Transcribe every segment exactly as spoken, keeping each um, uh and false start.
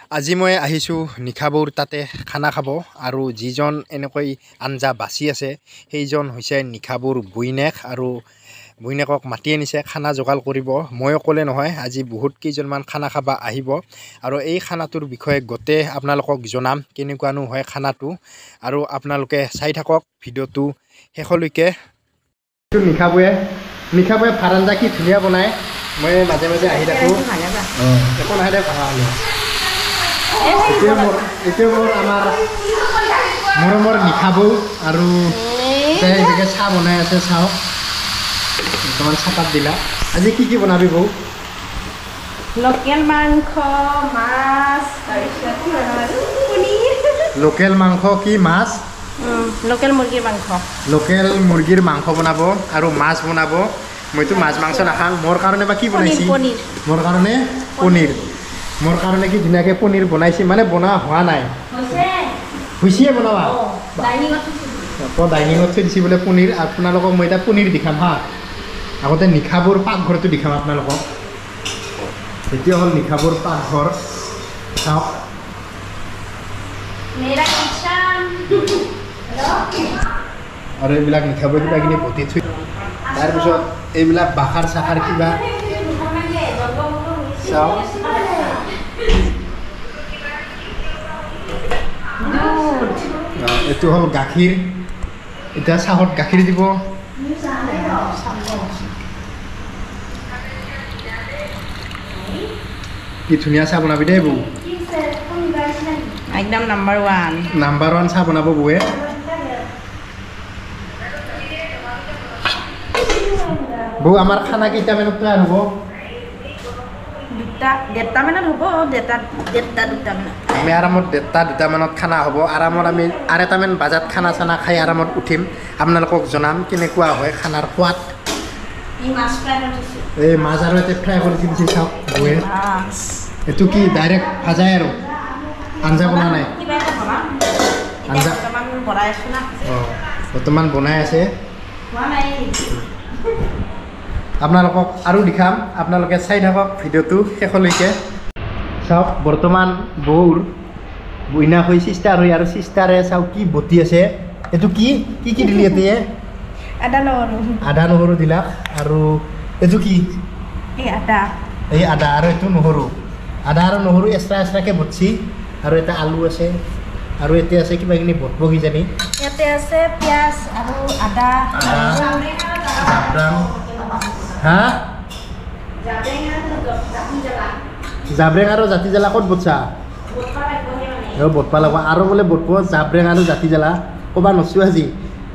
আজি মই আহিছোঁ নিশাবুৰ তাতে খানা খাব আৰু যিজন এনেকৈ আঞ্জা বাছি আছে সেইজন হৈছে নিশাবুৰ বৈনেক আৰু বৈনেকক মাতি আনিছে খানা যোগাৰ কৰিব। মই অকলে নহয়, আজি বহুত কেইজনমান খানা খাবা আহিব আৰু এই খানাটোৰ বিষয়ে গোটেই আপোনালোকক জনাম কেনেকুৱানো হয় খানাটো আৰু আপোনালোকে চাই থাকক ভিডিঅ'টো শেষলৈকে। নিশাবুৱে নিশাবুৱে ভাত আঞ্জা কি ধুনীয়া বনায়, মই মাজে মাজে আহি থাকোঁ। একো নহয় দে, ভাঙা হ'লে এতিয়া মোৰ এতিয়া মোৰ আমাৰ মৰমৰ নিশাবু আৰু এনেকৈ চাহ বনাই আছে। চাওক বৰ্তমান চাহপাত দিলা। আজি কি কি বনাবি বৌ? লোকেল মাংস, মাছ, তাৰপিছত লোকেল মাংস কি মাছ? লোকেল মুৰ্গীৰ মাংস। লোকেল মুৰ্গীৰ মাংস বনাব আৰু মাছ বনাব। মইতো মাছ মাংস নাখাওঁ। মোৰ কাৰণে বা কি বনাইছি? মোৰ কাৰণে পনীৰ। মোৰ কাৰণে কি ধুনীয়াকৈ পনীৰ বনাইছে, মানে বনোৱা হোৱা নাই, হৈছিয়ে বনোৱা। আকৌ ডাইনিঙত থৈ দিছে বোলে পনীৰ। আপোনালোকক মই এতিয়া পনীৰ দেখাম হা। আগতে নিশাবুৰ পাকঘৰটো দেখাম আপোনালোকক। এতিয়া হ'ল নিশাবুৰ পাকঘৰ, চাওক। আৰু এইবিলাক নিশাবুৰ কিবা কিনি ভটি থৈ, তাৰপিছত এইবিলাক বাখাৰ চাখাৰ কিবা চাওক। এইটো হ'ল গাখীৰ, এতিয়া চাহত গাখীৰ দিব। কি ধুনীয়া চাহ বনাবি দেই বৌ, একদম নাম্বাৰ ওৱান নাম্বাৰ ওৱান চাহ বনাব বৌয়ে। বৌ আমাৰ খানা কেইটামানত তৈয়াৰ হ'ব? দুটা ডেৰটা মানত হ'ব। ডেৰটা ডেৰটা দুটা মানত আমি আৰামত ডেৰটা দুটামানত খানা হ'ব। আৰামত আমি আঢ়ৈটামান বজাত খানা চানা খাই আৰামত উঠিম। আপোনালোকক জনাম কেনেকুৱা হয় খানাৰ সোৱাদ। এই মাছ আৰু এতিয়া ফ্ৰাই কৰি দিছে চাওক বৌয়ে। এইটো কি ডাইৰেক্ট ভাজাই আৰু আঞ্জা বনোৱা নাই? আঞ্জা অঁ বৰ্তমান বনাই আছে। আপোনালোকক আৰু দেখাম, আপোনালোকে চাই থাকক ভিডিঅ'টো শেষলৈকে। চাওক বৰ্তমান বৌৰ বইনা হৈ চিষ্টাৰ হৈ আৰু চিষ্টাৰে চাওক কি বটি আছে। এইটো কি কি কি দিলি এতিয়া? আদা নহৰু আদা নহৰু দিলা। আৰু এইটো কি? এই আদা এই আদা আৰু এইটো নহৰু। আদা আৰু নহৰু এক্সট্ৰা এক্সট্ৰাকৈ বটছি। আৰু এটা আলু আছে আৰু এতিয়া আছে কিবা কিনি বটব কিজানি। ইয়াতে আছে পিঁয়াজ আৰু আদা, জাব্ৰাং। হা জাব্ৰেং আৰু জাতি জ্বালা ক'ত বটছা? বটবা লাগব আৰু বোলে বটব জাব্ৰেং আৰু জাতি জ্বালা। ক'বা নচো আজি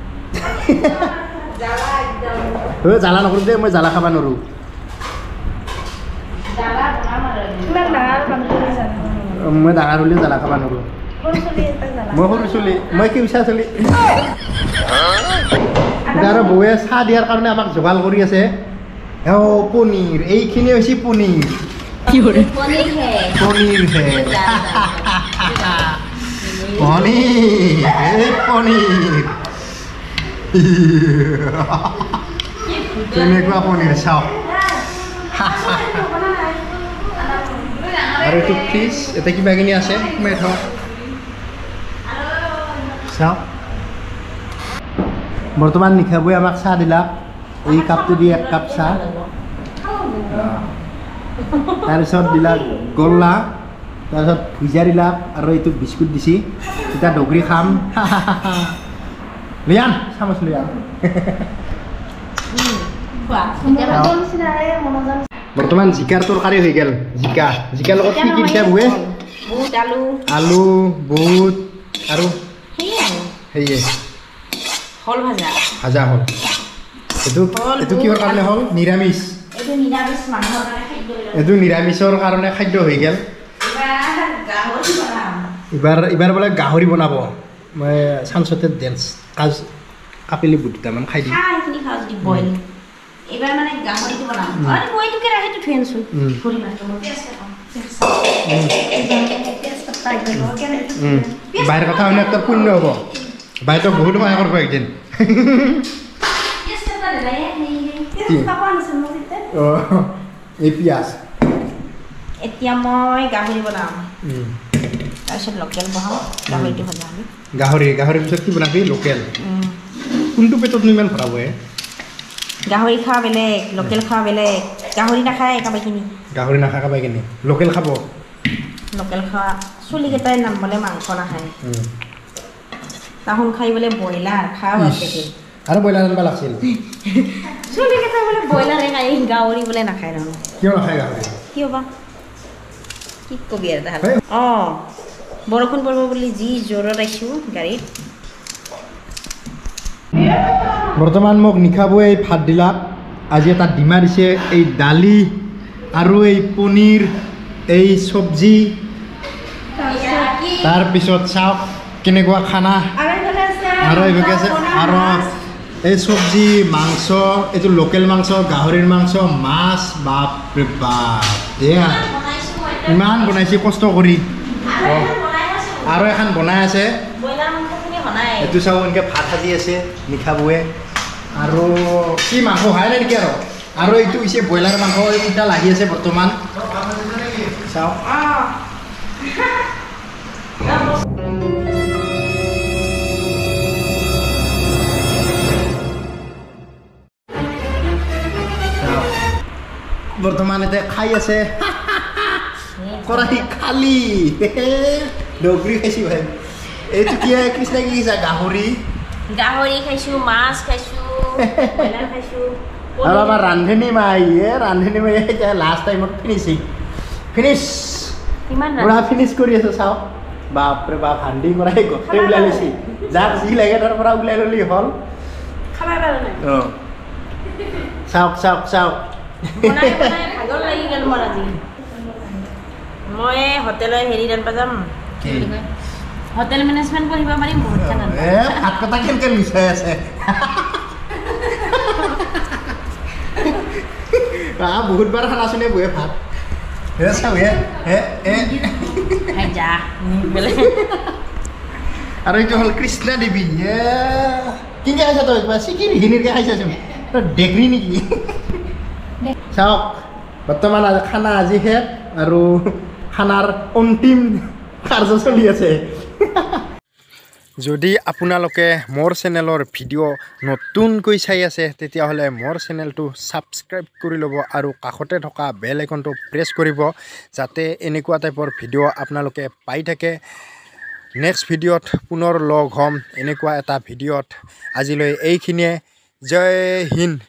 জ্বালা নকৰোঁ দেই, মই জ্বালা খাব নোৱাৰোঁ। মই ডাঙৰ হ'লেও জ্বালা খাব নোৱাৰোঁ। মই সৰু চলি, মই কেউচা চলি। এতিয়া আৰু বৌয়ে চাহ দিয়াৰ কাৰণে আমাক যোগাৰ কৰি আছে। অঁ পনীৰ, এইখিনি হৈছে পনীৰ। পনীৰ হে পনীৰ, এই পনীৰ কেনেকুৱা পনীৰ চাওক। আৰু এইটো ফ্ৰিজ, এতিয়া কিবা কিনি আছে সোমাই থওঁ চাওক। বৰ্তমান নিশাবুৱে আমাক চাহ দিলা। এই কাপটো দি এক কাপ চাহ, তাৰপিছত দিলা গল্লা, তাৰপিছত ভুজিয়া দিলা আৰু এইটো বিস্কুট দিছি। এতিয়া ডগৰি খাম। লৈ আন চামুচ লৈ আন। বৰ্তমান জিকাৰ তৰকাৰী হৈ গ'ল। জিকা জিকাৰ লগত কি কি দিছা বৌয়ে? আলু, বুট আৰু সেয়ে হল ভাজা ভাজা হ'ল। এইটো এইটো কিহৰ কাৰণে হ'ল? নিৰামিষ। এইটো নিৰামিষৰ কাৰণে খাদ্য হৈ গ'ল। এইবাৰ এইবাৰ বোলে গাহৰি বনাব। মই চাঞ্চতে ডেন্স কাজ কাপিলি বুট দুটামান খাই দিম। বাহিৰ কথা শুনে তোৰ পুণ্য হ'ব। বাইদেউ বহুত সহায় কৰিব একদিন। এই পিঁয়াজ এতিয়া মই গাহৰি বনাম তাৰপিছত লোকেল বহাম গাহৰিটো ভজা আমি গাহৰি গাহৰিৰ পিছত কি বনাবি লোকেল কোনটো পেটত ইমান ভৰাব হে গাহৰি খোৱা বেলেগ লোকেল খোৱা বেলেগ গাহৰি নাখায় কাবাইখিনি গাহৰি নাখা কাবাইখিনি লোকেল খাব লোকেল খোৱা চুলিকেইটাই নামবলে মাংস নাখায় তাহোন খাই বোলে ব্ৰইলাৰ খাওঁ আছে আৰু ব্ৰইলাৰ আনবা লাগছিল চুলিকেইটাই বোলে ব্ৰইলাৰে খাই গাহৰি বোলে নাখায় নহয় কিয় নাখায় গাহৰি কিয় বা কি কবি আৰু তাহলে অঁ বৰষুণ পৰিব বুলি যি জোৰত আহিছোঁ গাড়ীত বৰ্তমান মোক নিশাবুৱে এই ভাত দিলা আজি এটা ডিমা দিছে এই দালি আৰু এই পনীৰ এই চব্জি তাৰপিছত চাওক কেনেকুৱা খানা আৰু এইভাগে আছে আৰু এই চব্জি মাংস এইটো লোকেল মাংস গাহৰিৰ মাংস মাছ বাপৰে বাপ এয়া ইমান বনাইছে কষ্ট কৰি আৰু এখন বনাই আছে এইটো চাওঁ এনেকৈ ভাত সাজি আছে নিশাবুৱে আৰু কি মাংস খাই নাই নেকি আৰু আৰু এইটো হৈছে ব্ৰইলাৰ মাংস এইকেইটা লাগি আছে বৰ্তমান চাওক বৰ্তমান এতিয়া খাই আছে কৰাহি খালি ডগৰি খাইছোঁ ভাই এইটো কি কৃষ্ণ কি কৈছা গাহৰি গাহৰি খাইছোঁ মাছ খাইছোঁ ব্ৰইলাৰ খাইছোঁ আৰু আমাৰ ৰান্ধনী মাই ৰান্ধনী মাই এতিয়া লাষ্ট টাইমত ফিনিচিং ফিনিছ কিমান পুৰা ফিনিছ কৰি আছে চাওক বাপৰে বাপ হান্দি কৰাই গোটেই ওলাই লৈছি যাক যি লাগে তাৰ পৰা ওলাই ল'লি হ'ল খাবাই পাৰা নাই অঁ চাওক চাওক চাওক বনাই বনাই ভাগৰ লাগি গ'ল মোৰ আজি মই হোটেলৰ হেৰি ৰান্ধিব যাম হোটেল মেনেজমেণ্ট পঢ়িব পাৰিম বহুত খানা এ ভাত কথা কেনেকৈ মিছাই আছে বহুতবাৰ খানা চোনে বহে ভাত হে চাওঁ হে হে হে যা আৰু এইটো হ'ল কৃষ্ণা দেৱী এ কেনেকৈ খাইছা তই কিবা চিকিৰ ঘিনিৰকৈ খাইছাচোন তই ডেকৰি নেকি চাওক বৰ্তমান খানা আজি শেষ আৰু খানাৰ অন্তিম কাৰ্য চলি আছে যদি আপোনালোকে মোৰ চেনেলৰ ভিডিঅ' নতুনকৈ চাই আছে তেতিয়াহ'লে মোৰ চেনেলটো ছাবস্ক্ৰাইব কৰি ল'ব আৰু কাষতে থকা বেল আইকনটো প্ৰেছ কৰিব যাতে এনেকুৱা টাইপৰ ভিডিঅ' আপোনালোকে পাই থাকে নেক্সট ভিডিঅ'ত পুনৰ লগ হ'ম এনেকুৱা এটা ভিডিঅ'ত আজিলৈ এইখিনিয়ে জয় হিন্দ।